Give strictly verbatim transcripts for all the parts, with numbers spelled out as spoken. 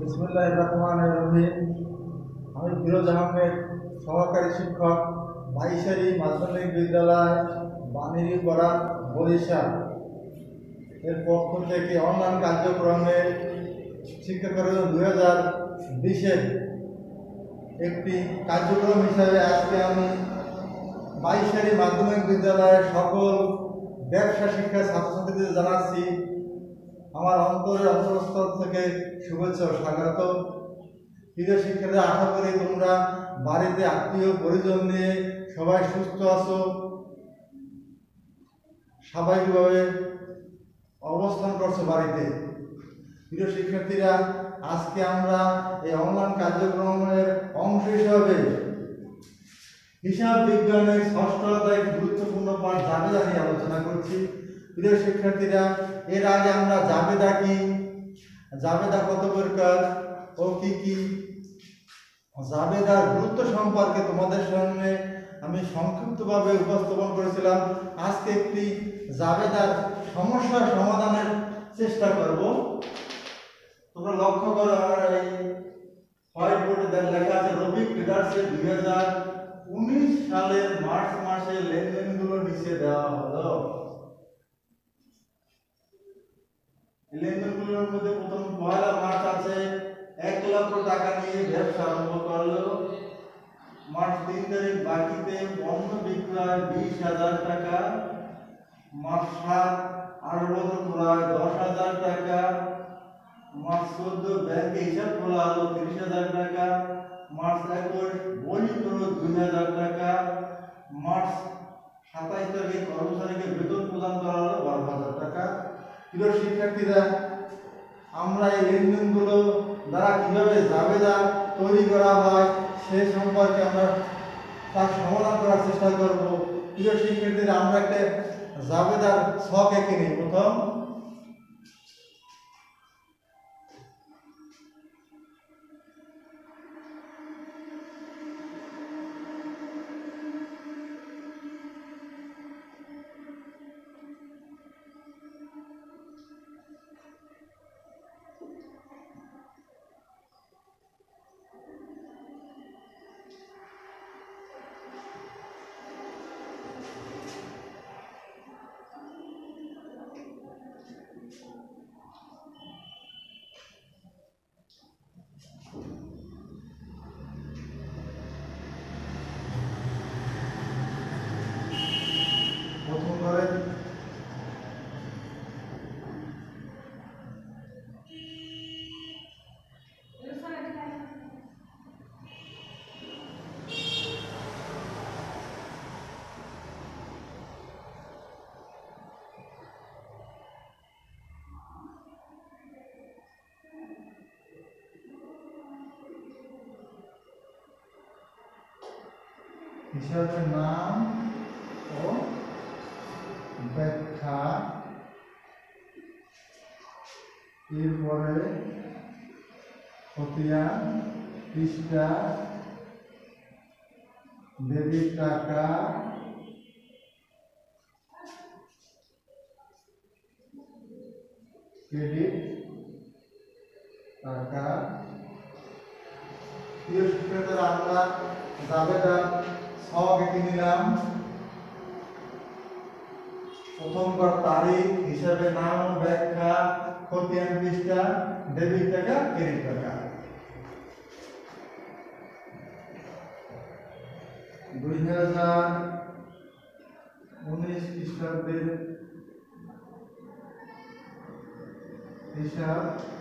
বিসমিল্লাহির রহমানির রহিম। আমি ফিরোজ আহমেদ, সহকারী শিক্ষক, বাইশারি মাধ্যমিক বিদ্যালয়, বানিরপাড়া, বরিশাল এর পক্ষ থেকে অনলাইন কার্যক্রমে শিক্ষাবর্ষ দুই হাজার বিশের একটি কার্যক্রম হিসাবে আজকে আমি বাইশারি মাধ্যমিক বিদ্যালয়ের সকল ব্যবসা শিক্ষা ছাত্রছাত্রীদের জানাচ্ছি আমার অন্তরের অন্তরস্থল থেকে শুভেচ্ছা ও স্বাগত। প্রিয় শিক্ষার্থীরা, আশা করি তোমরা বাড়িতে আত্মীয় পরিজন নিয়ে সবাই সুস্থ আছো, স্বাভাবিকভাবে অবস্থান করছো বাড়িতে। প্রিয় শিক্ষার্থীরা, আজকে আমরা এই অনলাইন কার্যক্রমের অংশ হিসাবে হিসাব বিজ্ঞানের ষষ্ঠ অধ্যায় গুরুত্বপূর্ণ পাঠ জাবেদা নিয়ে আলোচনা করছি। প্রিয় শিক্ষার্থীরা, এর আগে আমরা জাবেদা কি, জাবেদা কত প্রকার ও কি কি, জাবেদার গুরুত্ব সম্পর্কে তোমাদের সামনে আমি সংক্ষিপ্তভাবে উপস্থাপন করেছিলাম। আজকে একটি জাবেদার সমস্যার সমাধানের চেষ্টা করব। তোমরা লক্ষ্য করো, আমার এই হোয়াইট বোর্ডে লেখা আছে রবিক ট্রেডার্সের দুই হাজার উনিশ সালের মার্চ মাসে লেনদেনগুলো নিচে দেওয়া হলো। লেনদেনগুলোর মধ্যে প্রথম পয়লা মার্চ আছে এক লক্ষ টাকা নিয়ে ব্যবসা আরম্ভ করলো। মার্চ তিন তারিখ বাকিতে পণ্য বিক্রয় বিশ হাজার টাকা। মার্চ সাত আট বছর ক্রয় দশ হাজার টাকা। মার্চ চোদ্দ ব্যাংকে হিসাব খোলা হলো তিরিশ হাজার টাকা। মার্চ একুশ বই করলো দুই হাজার টাকা। মার্চ সাতাইশ তারিখে কর্মচারীকে বেতন প্রদান করা হলো বারো হাজার টাকা। প্রিয় শিক্ষার্থীরা, আমরা এই লেনদেনগুলো দ্বারা কিভাবে জাবেদা তৈরি করা হয় সে সম্পর্কে আমরা তার সমাধান করার চেষ্টা করব। প্রিয় শিক্ষার্থীরা, আমরা একটা জাবেদার ছক এঁকে নিই। প্রথম হিসাবের নাম ও ব্যাখ্যা, এরপরে খতিয়ান, পৃষ্ঠা, ডেবিট টাকা, ক্রেডিট টাকা। প্রিয় শিক্ষার্থীরা, আমরা জাবেদার ছক এঁকে নিলাম। প্রথমবার তারিখ, হিসাবে নাম ও ব্যাখ্যা, খতিয়ান, পৃষ্ঠা, ডেবিট টাকা, ক্রেডিট টাকা। দুই হাজার উনিশ খ্রিস্টাব্দের হিসাব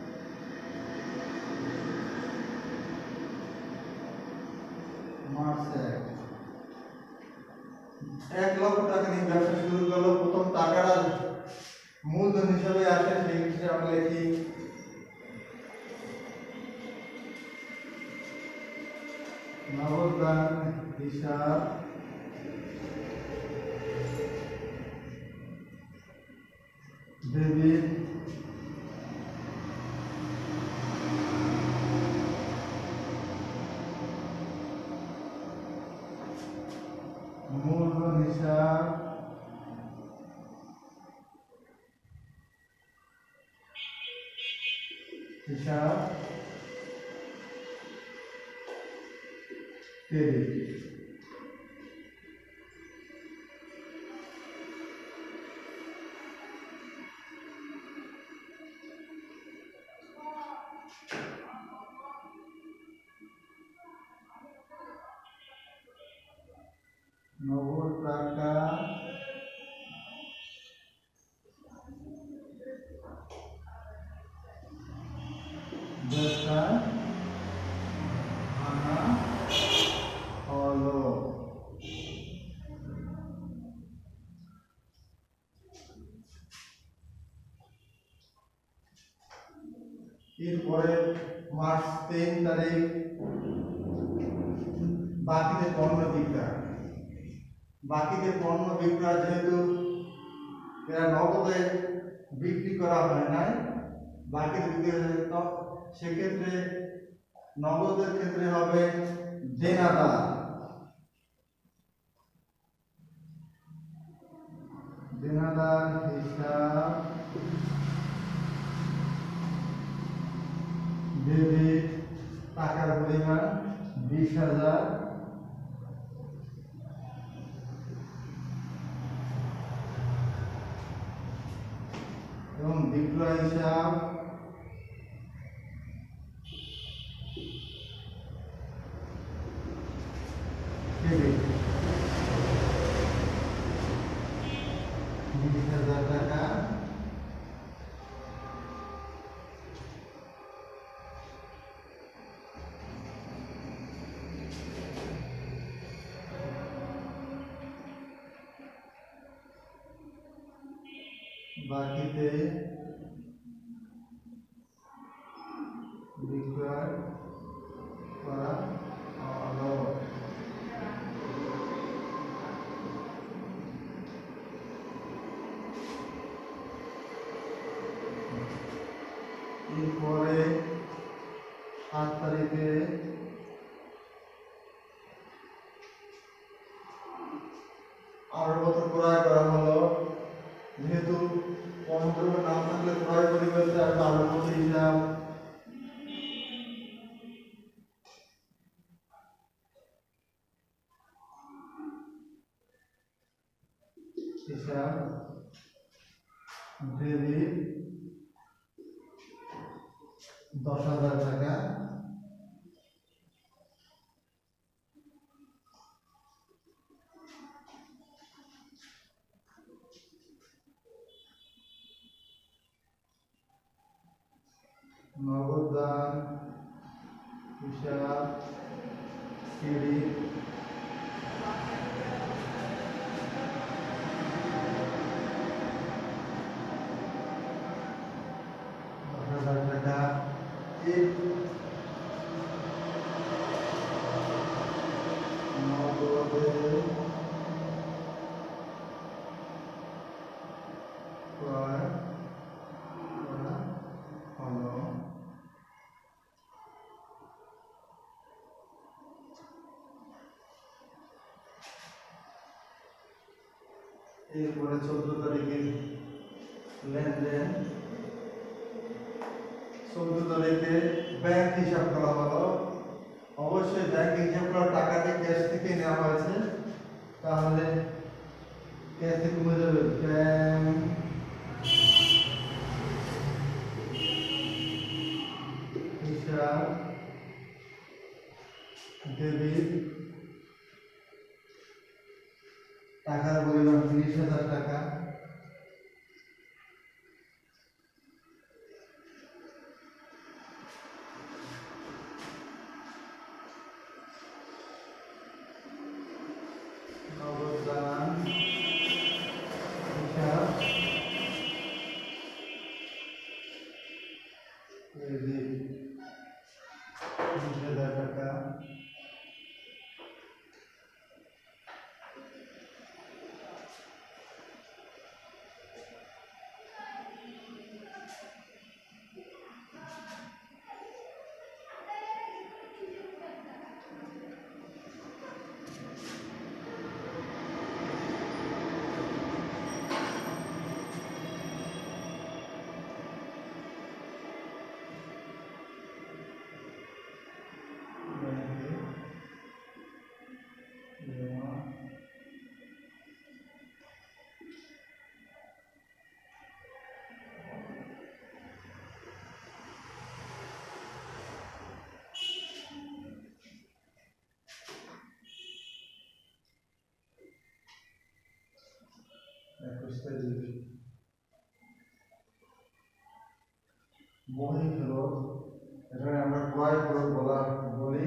মার্চ এক এক লক্ষ টাকা নিয়ে ব্যবসা শুরু করলো। প্রথম টাকাটা মূলধন হিসাবে আসে, সেই হিসেবে আমরা লিখি নগদান হিসাব ডেবিট মূলধন হিসাব হিসাব ক্রেডিট। নগদ টাকা ব্যবসায় আনা হলো। এরপরে মার্চ তিন তারিখ বাকিতে পণ্য বিক্রয়। বাকিতে পণ্য বিক্রয় যেহেতু এরা নগদে বিক্রি করা হয় নাই, বাকিতে বিক্রি সেক্ষেত্রে নগদের ক্ষেত্রে হবে দেনাদার। দেনাদার হিসাব ডেবিট টাকার পরিমাণ বিশ হাজার এবং বিক্রয় হিসাব ক্রেডিট বিশ হাজার টাকা। বাকিতে বিক্রয় করা হলো। এরপরে সাত তারিখে আরো বছর ক্রয় করা হলো। যেহেতু পণ্যদ্রব্য নাম থাকলে ক্রয় পরিবর্তে আরো বছর হিসাব হিসাব ডেবিট দশ হাজার টাকা। নগদ দান হিসাব ক্রেডিট দশ হাজার টাকা। এই নগদে ক্রয় করা হলো। এরপরে চোদ্দ তারিখের লেনদেন। চোদ্দ তারিখে ব্যাংক হিসাব করা হলো। অবশ্যই ব্যাংক হিসাব করা টাকাটি ক্যাশ থেকে নেওয়া হয়েছে, তাহলে ক্যাশ থেকে কমে যাবে ব্যাংক হিসাব ডেবিট টাকার পরিমাণ তিরিশ হাজার টাকা। নগদ দান হিসাব ক্রেডিট বিশ হাজার টাকা। এখানে আমরা ক্রয় পূরক বলা বলি।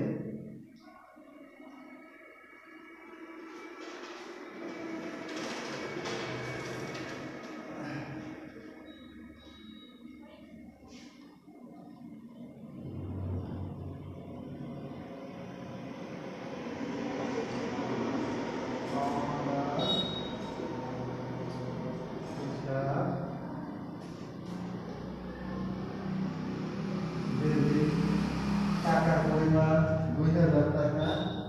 টাকার পরিমাণ দুই হাজার টাকা।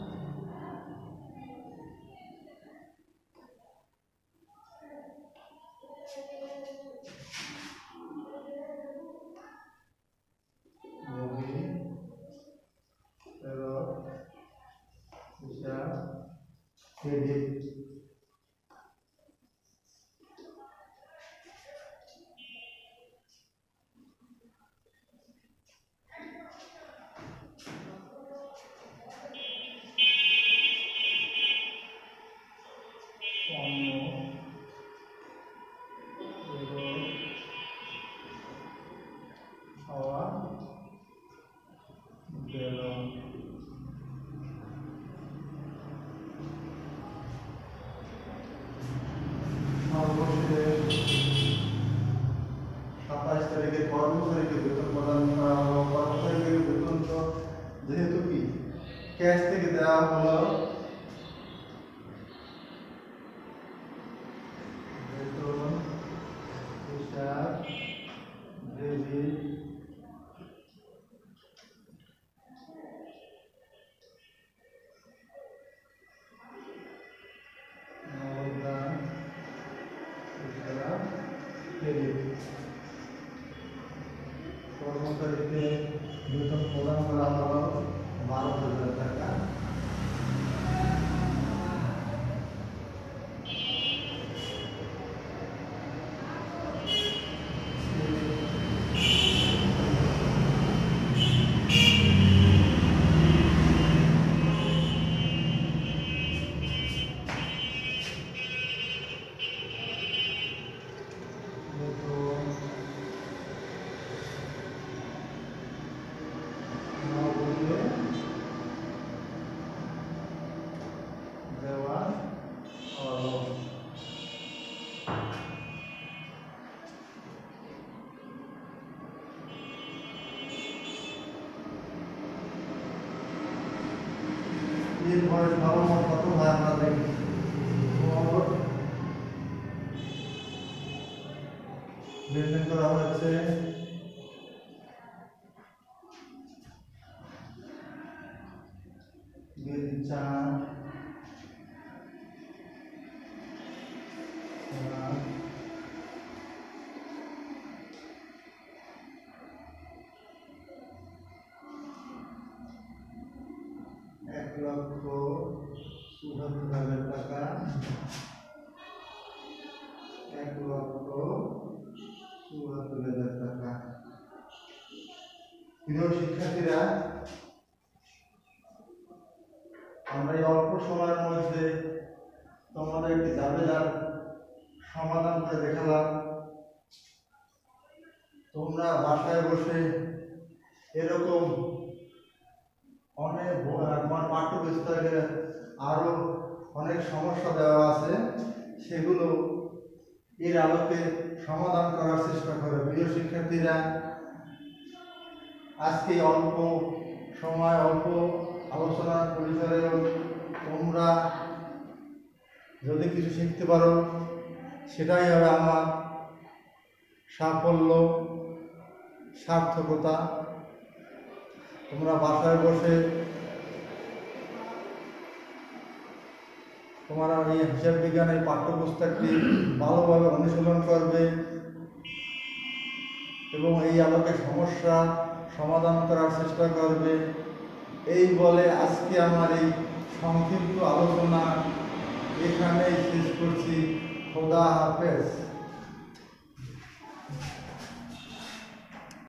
ক্রেডিট সাতাইশ তারিখে কর্মচারীকে বেতন প্রদান করা হলো। কর্মচারীকে বেতন তো যেহেতু কি ক্যাশ থেকে দেওয়া হলো, বেতন হিসাব ডেবিট কর্মচারীকে বেতন প্রদান করা হলো বারো হাজার টাকা। এরপরে সর্বমোট কত হয় আমরা দেখি। লেনদেন করা হয়েছে চার এক লক্ষ চুয়াত্তর হাজার টাকা, এক লক্ষ চুয়াত্তর হাজার টাকা। প্রিয় শিক্ষার্থীরা, আমরা এই অল্প সময়ের মধ্যে তোমাদের একটি ঝামেলার সমাধান করে দেখালাম। তোমরা বাসায় বসে এরকম অনেক আমার পাঠ্যপুস্তকে আরো অনেক সমস্যা দেওয়া আছে, সেগুলো এর আলোকে সমাধান করার চেষ্টা করো। প্রিয় শিক্ষার্থীরা, আজকে অল্প সময় অল্প আলোচনার পরিসরেও তোমরা যদি কিছু শিখতে পারো, সেটাই হবে আমার সাফল্য, সার্থকতা। তোমরা বাসায় বসে তোমরা এই হিসাব বিজ্ঞানের পাঠ্যপুস্তকটি ভালোভাবে অনুশীলন করবে এবং এই আলোকে সমস্যা সমাধান করার চেষ্টা করবে। এই বলে আজকে আমার এই সংক্ষিপ্ত আলোচনা এখানেই শেষ করছি। খোদা হাফেজ।